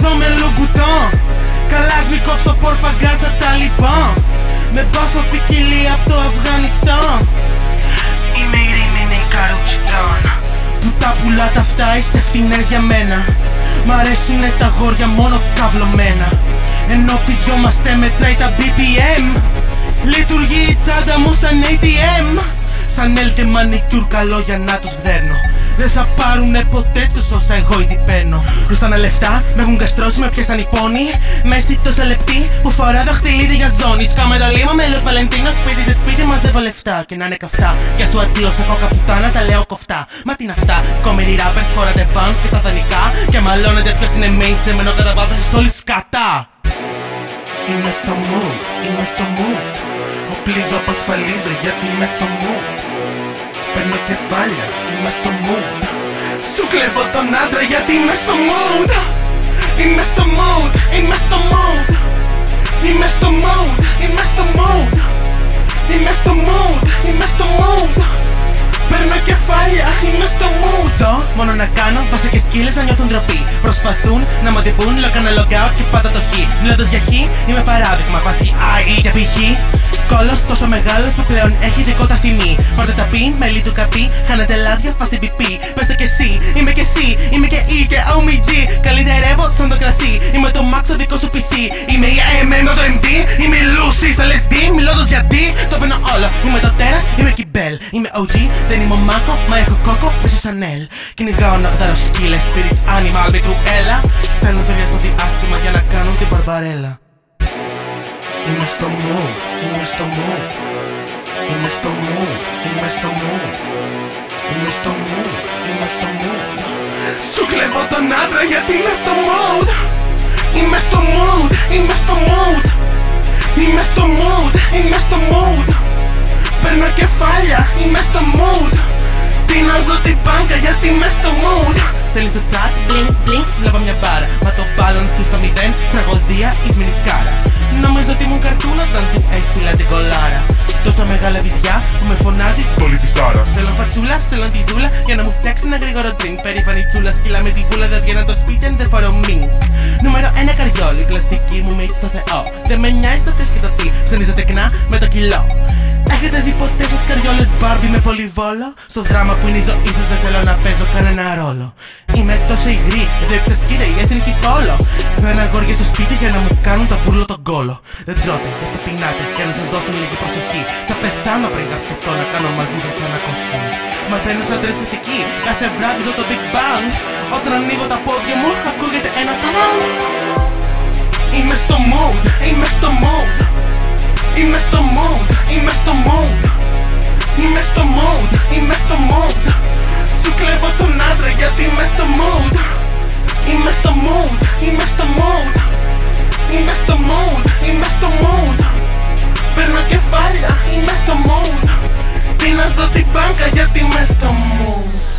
με λουγκουτόν. Καλάσνικοφ στο πορπαγκάζα τα λοιπά. Με μπάφο ποικιλία από το Αφγανιστάν. Είμαι η Ρήμινη Καρουτσιτράν. Που τα πουλά τα αυτά είστε φτηνές για μένα. Μ' αρέσουνε τα γόρια μόνο καυλωμένα. Ενώ πηδιόμαστε μετράει τα BPM. Λειτουργεί η τσάντα μου σαν ATM. Σαν L και μανικιούρ καλό για να τους γδέρνω. Δεν θα πάρουνε ποτέ τους όσα εγώ ήδη παίρνω. Ρουστάνα λεφτά, με έχουν καστρώσει, με πιάσαν οι πόνοι. Μέση τόσα λεπτή που φορά δαχτυλίδι για ζώνη. Σκάμε τα λίμα με Λος Βαλεντίνο, σπίτι σε σπίτι μαζεύω λεφτά. Και να είναι καυτά, για σου αντίο σε κόκα πουτάνα τα λέω κοφτά. Μα τι είναι αυτά, κομμερι rappers φοράτε fans και τα δανεικά. Και μαλώνετε ποιος είναι mainstream ενώ καταβάθασες όλοι σκατά. Είμαι στο mood, είμαι στο mood. Οπλίζω, απασφαλίζω γιατί είμαι στο mood. Παίρνω κεφάλια, είμαι στο mood. Σου κλέβω τον άντρα γιατί είμαι στο mood. Είμαι στο mood, είμαι στο mood. Είμαι στο mood, είμαι στο mood. Είμαι στο mood, είμαι στο mood. Παίρνω κεφάλια, είμαι στο mood. Ζω μόνο να κάνω βάσα και σκύλες να νιώθουν ντροπή. Προσπαθούν να μ' οδηγούν, λέω κάνω logout και πάντα το χ. Μιλώντας για χ, είμαι παράδειγμα βάση I και π.χ. Κόλος τόσο μεγάλος που πλέον έχει δικό τα θυμί. Πάρτε τα πι, μελί του καπί, χάνετε λάδια, φάση πιπί. Πες το κι εσύ, είμαι κι εσύ, είμαι και E και OMG. Καλυτερεύω σαν το κρασί, είμαι το Max το δικό σου PC. Είμαι η AM με το MD, είμαι η Lucy στο LSD. Μιλώντας για D, το παίρνω όλο. Είμαι το τέρας, είμαι και η Bell. Είμαι OG, δεν είμαι ο Μάκο, μα έχω κόκο μέσα στο Chanel. Κυνηγάω να γδάρω σκύλες, spirit animal με κρουέλα. Στέλνω ζωριά στο διάστημα για να κάνουν την μπαρμπαρέλα. Είμαι στο mood, είμαι στο mood. Είμαι στο mood, είμαι στο mood. Είμαι στο mood, είμαι στο mood. Σου κλέβω τον άντρα γιατί είμαι στο mood. Είμαι στο mood, είμαι στο mood. Είμαι στο mood, είμαι στο mood. Παίρνω κεφάλια, είμαι στο mood. Τίναζω την μπάνκα γιατί είμαι στο mood. Θέλεις το chat, blink, blink, βλέπω μια μπάρα. Μα το balance του στο 0, τραγωδία εις μινισκάρα. Νόμιζα ότι ήμουν καρτούν όταν του έστειλα την κολάρα. Τόσα μεγάλα βυζιά που με φωνάζει Τόλι της Άρας. Θέλω φατσούλα, θέλω τη δούλα για να μου φτιάξει ένα γρήγορο drink. Περήφανη τσούλα, σκύλα με τη βούλα, δεν βγαίνω το σπίτι αν δεν φορώ μink. Νούμερο 1 καριόλι, πλαστική μου μύτη στο Θεό. Δεν με νοιάζει το ποιος και το τι, ψωνίζω τεκνά με το κιλό. Έχετε δει ποτέ σας καριόλες Barbie με πολυβόλο? Στο δράμα που είναι η ζωή σας δεν θέλω να παίζω κανένα ρόλο. Είμαι τόσο υγρή, εδώ εξασκείται η εθνική πόλο. Φέρνω αγόρια στο σπίτι για να μου κάνουν το μπουρλο τον κόλο. Δεν τρώτε, γι' αυτό πεινάτε για να σας δώσουν λίγη προσοχή. Θα πεθάνω πριν να σκεφτώ να κάνω μαζί σας ανακοχή. Μαθαίνω σαν τρεις φυσική, κάθε βράδυ ζω το Big Bang. Όταν ανοίγω τα πόδια μου ακούγεται ένα παράμ. Είμαι στο mood, είμαι στο mood. Είμαι στο mood, είμαι στο mood. Είμαι στο mood, είμαι στο mood. Σου κλέβω τον άντρα γιατί είμαι στο mood. Είμαι στο mood, είμαι στο mood. Είμαι στο mood, είμαι στο mood. Παίρνω κεφάλια, είμαι στο mood. Τίναζω την μπάνκα γιατί είμαι στο mood.